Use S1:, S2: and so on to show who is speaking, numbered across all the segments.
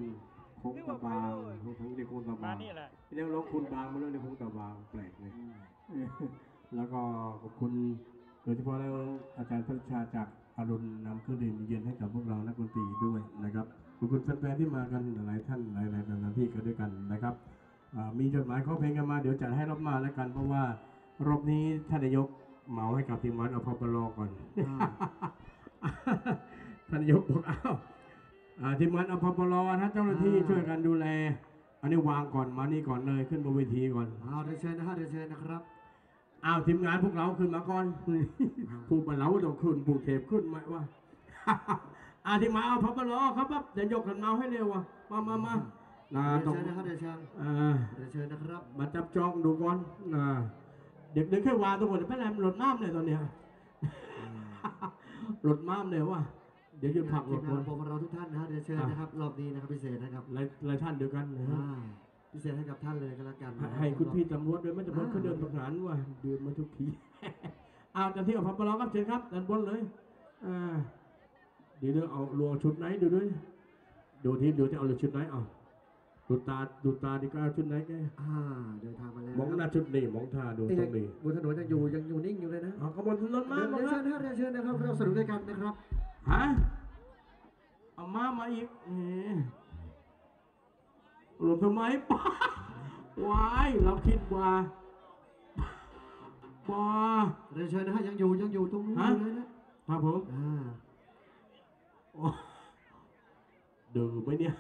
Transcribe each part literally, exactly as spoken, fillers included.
S1: คงตะบางทั้งที่คงตะบางเรื่องร้องคุณบางมาเรื่องในคงตะบางแปลกเลยแล้วก็ขอบคุณโดยเฉพาะแล้วอาจารย์พัชชาจากอรุณนำเครื่องดื่มเย็นให้กับพวกเรานักดนตรีด้วยนะครับขอบคุณแฟนๆที่มากันหลายท่านหลายๆสถานที่กันด้วยกันนะครับมีจดหมายขอเพลงกันมาเดี๋ยวจัดให้รอบมาแล้วกันเพราะว่ารอบนี้ท่านนายกเหมาให้กับทีมงานอพปลก่อนท่านนายกบอกอ้าวทีมงานอพปลนะเจ้าหน้าที่ช่วยกันดูแลอันนี้วางก่อนมานี่ก่อนเลยขึ้นบนเวทีก่อน
S2: เอาเดี๋ยวเชิญนะฮะเดี๋ยวเชิญนะครับ
S1: อ้าวทีมงานพวกเราขึ้นมาก่อนผู้บรรเลาต้องขึ้นผู้เทพขึ้นไหมวะอาทีมงานเอาพปลครับปั๊บเดี๋ยวยกขันเมาให้เร็ววะมามามา
S2: นาเดี๋ยวเชิญนะครับเดี๋ยวเชิญเดี๋ยวเชิญนะครับ
S1: มาจับจองดูก่อนนะเด็กเด็กแค่วางตัวหมดไปแล้วหลดน้ำเลยตอนเนี้ยหลดน้ำเลยว่ะเดี๋ยวยืนผักหลด
S2: คนพวกเราทุกท่านนะเดี๋ยวเชิญนะครับรอบนี้นะครับพิเศษนะครับ
S1: หลายหลายท่านเดียวกันนะ
S2: พิเศษให้กับท่านเลยก็แล้วกัน
S1: ให้คุณพี่ตำรวจด้วยไม่จะพ้นเขาเดินประหารว่าเดินมาทุกทีเอาจันที่เอาพับปลอครับเชิญครับดันบนเลยอ่าเดี๋ยวเอาลวงชุดไหนดูด้วยดูที่ดูที่เอาชุดไหนเอาดูตาดูตาดีก็ชุดไหนแก
S2: อ่าเดินทางมาแล้ว
S1: มองหน้าชุดนี้มองท่าดูตรงนี้
S2: บนถนนยังอยู่ยังอยู่นิ่งอยู่เลยนะ
S1: อ๋อขบวนรถมา
S2: เรียนเชิญนะเรียนเชิญนะครับเราสนุกด้วยกันนะครับ
S1: ฮะเอามามาอีกรวมทำไมป้าวายเราคิดว่าป้า
S2: เรียนเชิญนะฮะยังอยู่ยังอยู่ตรงนี้เลย
S1: นะครับผมดูไหมเนี่ย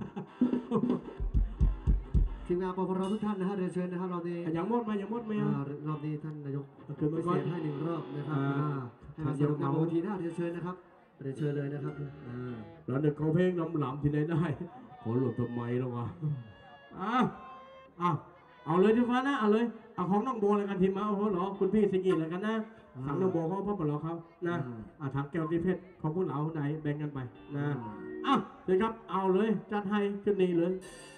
S2: ทีมงานปปรทุกท่านนะฮะเรียนเชิญนะครับรอบนี้
S1: อย่างมดมาอย่างมดไหม
S2: รอบนี้ท่านนายก
S1: คือ
S2: พิเศษให้หนึ่งรอบนะครับให้มาเสียงกับโอทีหน้าเรียนเชิญนะครับเรียนเชิญเลยนะครับ
S1: เราเด็กเขาเพลงลำหลำที่ไหนได้ขอหลบทำไมล่ะวะอ้าวอ้าวเอาเลยที่ฟ้านะเอาเลยเอาของน้องโบเลยกันทีมมาโอ้โหหรอคุณพี่สิงห์เลยกันนะทางน้องโบเขาพ่อปลอเขานะอ่าทางแก้วที่เพชรของพวกเราไหนแบ่งกันไปนะอ้าวเดี๋ยวครับเอาเลยจัดให้ชุดนี้เลย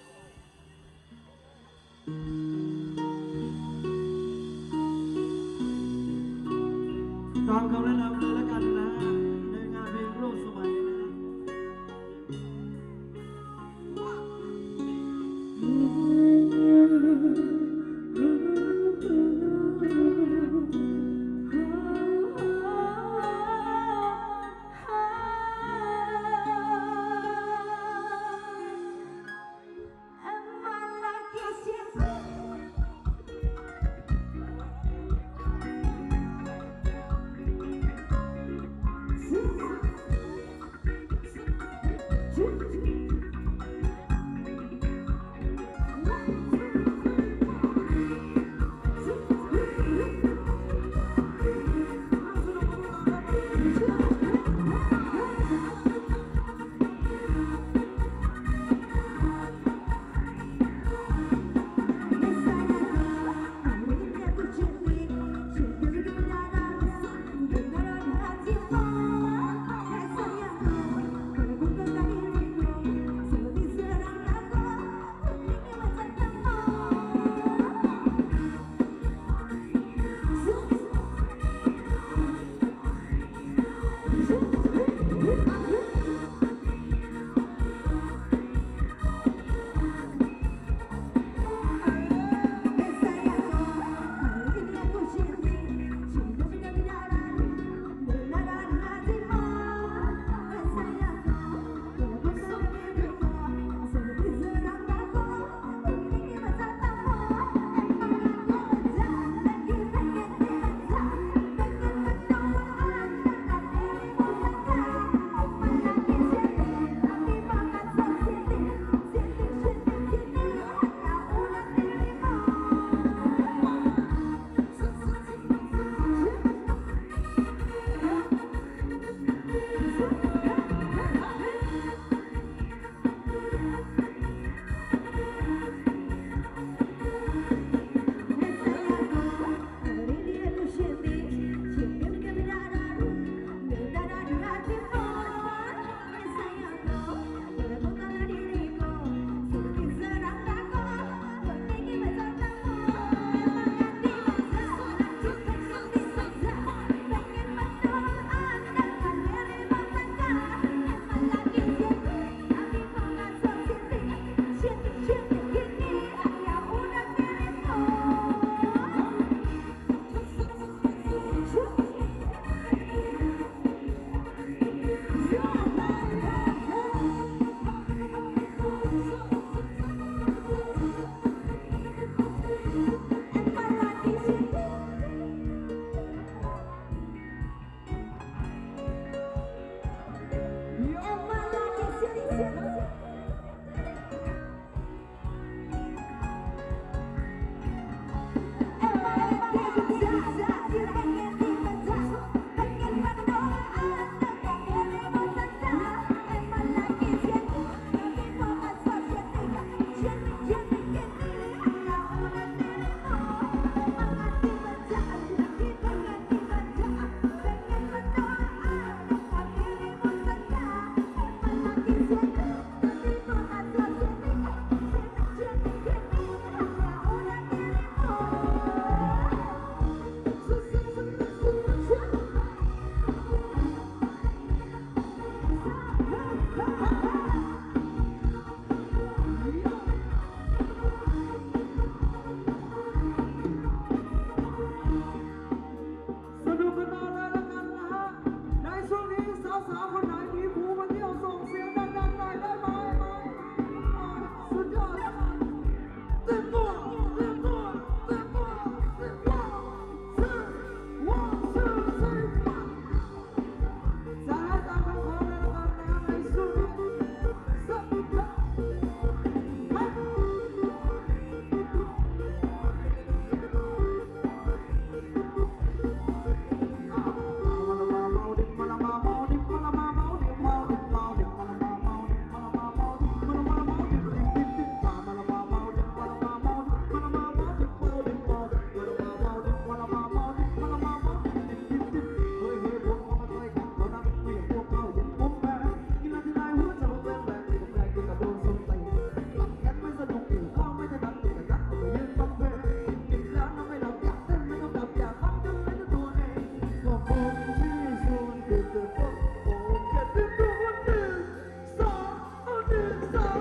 S2: ตามคำแนะนำเลยแล้วกันนะในงานเพลงร่วมสมัยนะ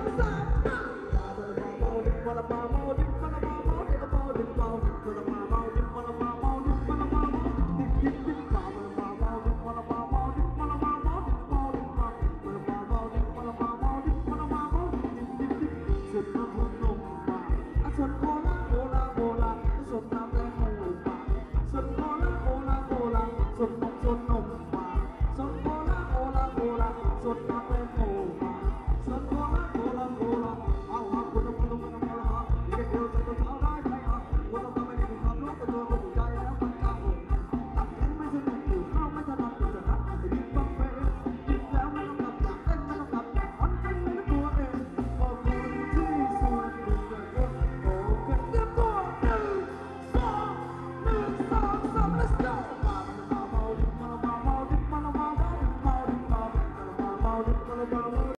S2: สามคาราบาวเมาดิบคาราบาวเมาดิบคาราบาวเมาดิบคาราบาวดิบคาราบาว